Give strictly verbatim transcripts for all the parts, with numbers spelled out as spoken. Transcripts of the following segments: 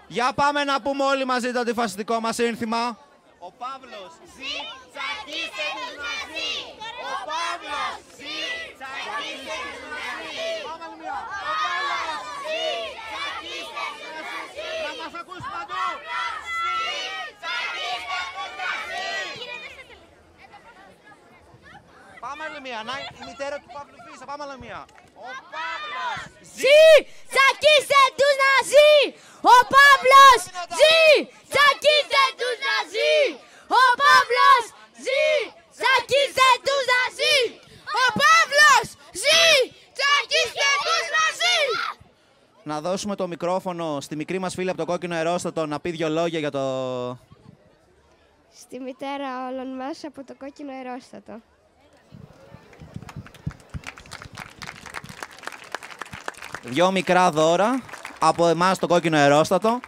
Για πάμε να πούμε όλοι μαζί το αντιφασιστικό μας σύνθημα. Ο Παύλος ζει, τσακίστε τους Ναζί. Ο Παύλος ζει, τσακίστε τους Ναζί. Πάμε άλλη μια. Ο Παύλος ζει, τσακίστε τους Ναζί. Να μας ακούσει παντού. Ζει, τσακίστε τους Ναζί. Πάμε άλλη μια. Να, η μητέρα του Παύλου Φίσα. Πάμε άλλη μια. Ο Παύλος ζει, τσακίστε τους Ναζί. Ο Παύλος ζει, τσακίστε τους Ναζί. Ο Παύλος ζει, τσακίστε τους Ναζί. Ο Παύλος ζει, τσακίστε τους Ναζί. Να δώσουμε το μικρόφωνο στη μικρή μας φίλη από το κόκκινο αερόστατο να πει δυο λόγια για το... Στη μητέρα όλων μας από το κόκκινο αερόστατο. Δυο μικρά δώρα από εμάς το κόκκινο αερόστατο.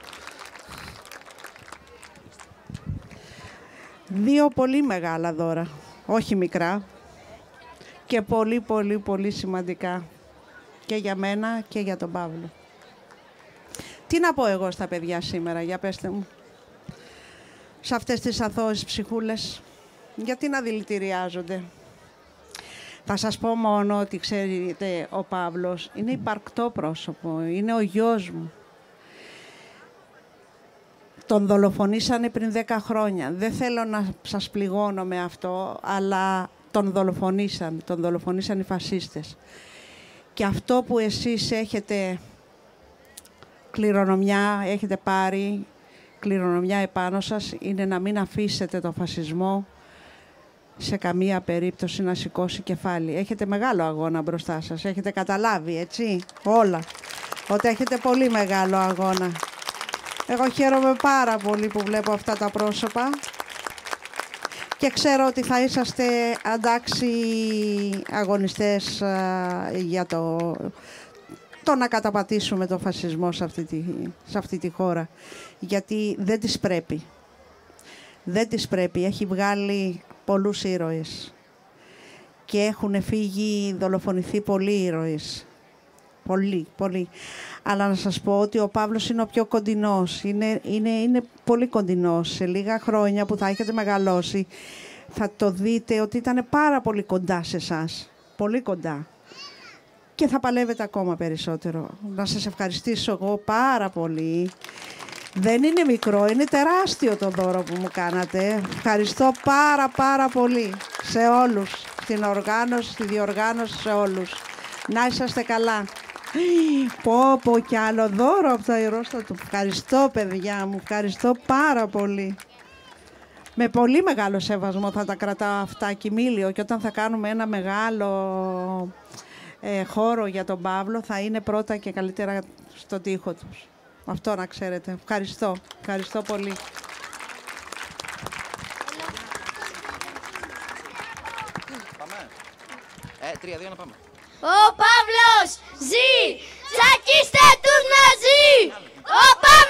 Δύο πολύ μεγάλα δώρα, όχι μικρά. Και πολύ πολύ πολύ σημαντικά. Και για μένα και για τον Παύλο. Τι να πω εγώ στα παιδιά σήμερα, για πέστε μου. Σε αυτές τις αθώες ψυχούλες. Γιατί να δηλητηριάζονται. Θα σας πω μόνο ότι ξέρετε ο Παύλος είναι υπαρκτό πρόσωπο, είναι ο γιος μου. Τον δολοφονήσανε πριν δέκα χρόνια. Δεν θέλω να σας πληγώνω με αυτό, αλλά τον δολοφονήσαν, τον δολοφονήσαν οι φασίστες. Και αυτό που εσείς έχετε κληρονομιά, έχετε πάρει κληρονομιά επάνω σας, είναι να μην αφήσετε τον φασισμό σε καμία περίπτωση να σηκώσει κεφάλι. Έχετε μεγάλο αγώνα μπροστά σας. Έχετε καταλάβει, έτσι, όλα. Ότι έχετε πολύ μεγάλο αγώνα. Εγώ χαίρομαι πάρα πολύ που βλέπω αυτά τα πρόσωπα και ξέρω ότι θα είσαστε αντάξει αγωνιστές α, για το, το να καταπατήσουμε τον φασισμό σε αυτή, τη, σε αυτή τη χώρα. Γιατί δεν της πρέπει. Δεν της πρέπει. Έχει βγάλει πολλούς ήρωες και έχουν φύγει, δολοφονηθεί πολλοί ήρωες. Πολύ, πολύ. Αλλά να σας πω ότι ο Παύλος είναι ο πιο κοντινός. Είναι, είναι, είναι πολύ κοντινός. Σε λίγα χρόνια που θα έχετε μεγαλώσει θα το δείτε ότι ήταν πάρα πολύ κοντά σε εσάς. Πολύ κοντά. Και θα παλεύετε ακόμα περισσότερο. Να σας ευχαριστήσω εγώ πάρα πολύ. Δεν είναι μικρό, είναι τεράστιο το δώρο που μου κάνατε. Ευχαριστώ πάρα πάρα πολύ σε όλους. Στην οργάνωση, στη διοργάνωση, σε όλους. Να είσαστε καλά. Πω πω κι άλλο δώρο από το αερόστατο. Ευχαριστώ παιδιά μου, ευχαριστώ πάρα πολύ. Με πολύ μεγάλο σεβασμό θα τα κρατάω αυτά κοιμήλιο και όταν θα κάνουμε ένα μεγάλο ε, χώρο για τον Παύλο θα είναι πρώτα και καλύτερα στον τοίχο τους. Αυτό να ξέρετε. Ευχαριστώ. Ευχαριστώ πολύ. Πάμε. Ε, τρία, δύο, να πάμε. Ο Παύλος ζει, τσακίστε τους Ναζί. Ο Παύλος